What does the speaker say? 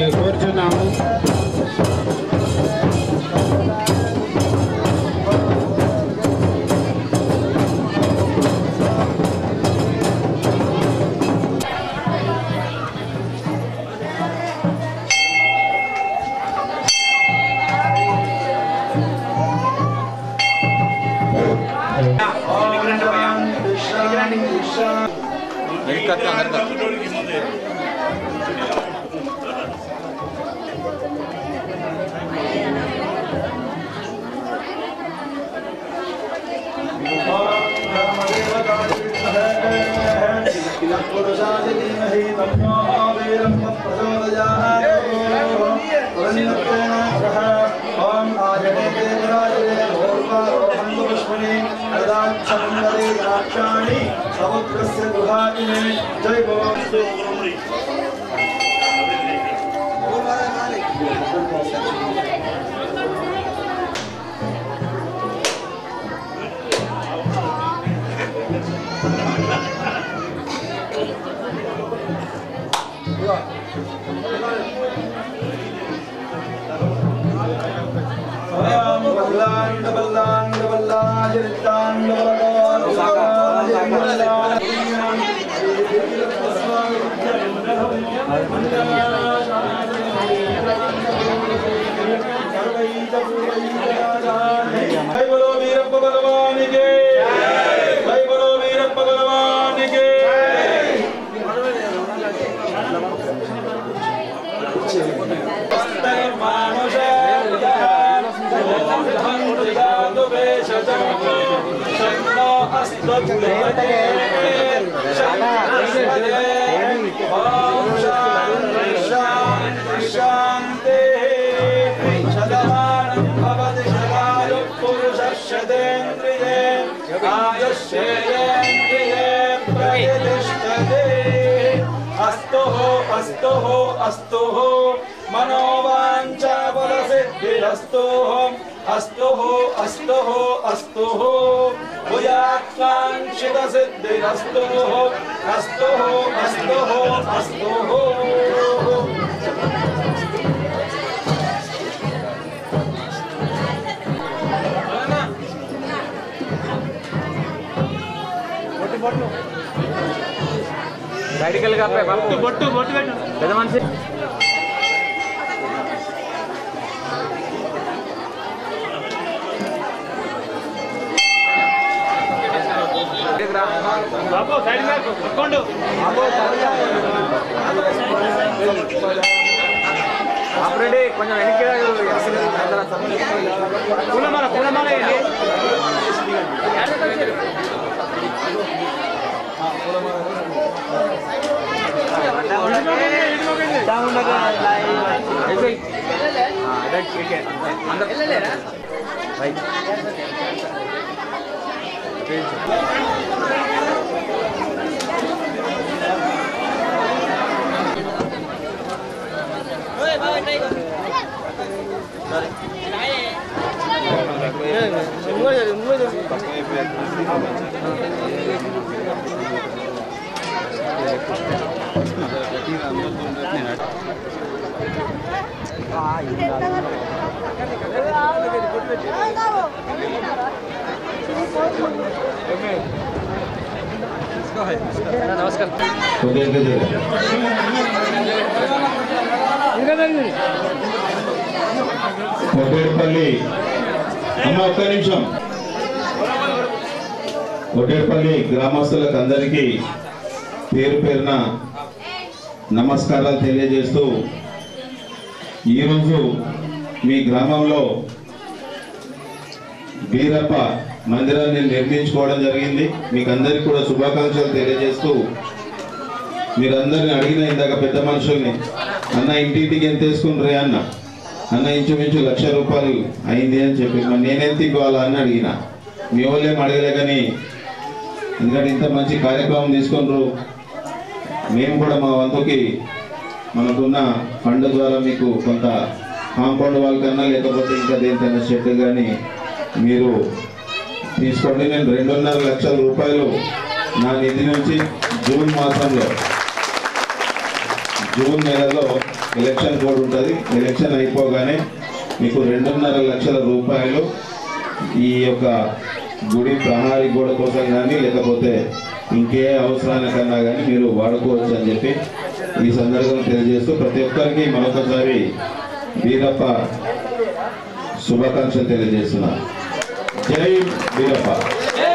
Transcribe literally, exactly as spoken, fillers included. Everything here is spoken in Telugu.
కోరుచున్నాము. जय बोलो वीरप्पा भगवान की जय बोलो वीरप्पा भगवान की शांति शतमानं भवति शतायुः पुरुषः शतेन्द्रिये आयुष्येन्द्रिये प्रतिष्ठते। अस्तु अस्तु अस्तु मनोवाञ्छा फलसिद्धिरस्तु अस्तु अस्तु अस्तु भूयाकाङ्क्षितसिद्धिरस्तु अस्तु अस्तु अस्तु బయటికెళ్ళి కప్పే బొట్టు బొట్టు బొట్టు పెట్టు పెద్ద మనిషి బాబు సైడ్ మ్యాప్ పట్టుకోండు ఆపరేడి కొంచెం వెనక్కి పూలమాల పూలమాల ఏంటి నమస్కారం కోటేపల్లి అమ్మ ఒక్క నిమిషం కోటేపల్లి గ్రామస్తులకు అందరికీ పేరు పేరున నమస్కారాలు తెలియజేస్తూ ఈరోజు మీ గ్రామంలో వీరప్ప మందిరాన్ని నిర్మించుకోవడం జరిగింది. మీకు అందరికీ కూడా శుభాకాంక్షలు తెలియజేస్తూ మీరందరిని అడిగిన ఇందాక పెద్ద మనుషుల్ని అన్న ఇంటింటికి ఎంత వేసుకుని అన్న అన్న ఇంచుమించు లక్ష రూపాయలు అయింది అని చెప్పి మరి నేనెంత ఇవ్వాలా అని అడిగిన. మీ వాళ్ళేం అడగలే కానీ ఎందుకంటే ఇంత మంచి కార్యక్రమం తీసుకున్నారు మేము కూడా మా వంతుకి మనకున్న ఫండ్ ద్వారా మీకు కొంత కాంపౌండ్ వాల్ కన్నా లేకపోతే ఇంకా దేనికైనా షెడ్ కానీ మీరు తీసుకోండి. నేను రెండున్నర లక్షల రూపాయలు నా నిధి నుంచి జూన్ మాసంలో జూన్ నెలలో ఎలక్షన్ కోడ్ ఉంటుంది. ఎలక్షన్ అయిపోగానే మీకు రెండున్నర లక్షల రూపాయలు ఈ యొక్క గుడి ప్రహారీ గోడ కోసం కానీ లేకపోతే ఇంకే అవసరానికన్నా కానీ మీరు వాడుకోవచ్చు అని చెప్పి ఈ సందర్భంగా తెలియజేస్తూ ప్రతి ఒక్కరికి మరొకసారి వీరప్ప శుభాకాంక్షలు తెలియజేస్తున్నా. జై వీరప్ప.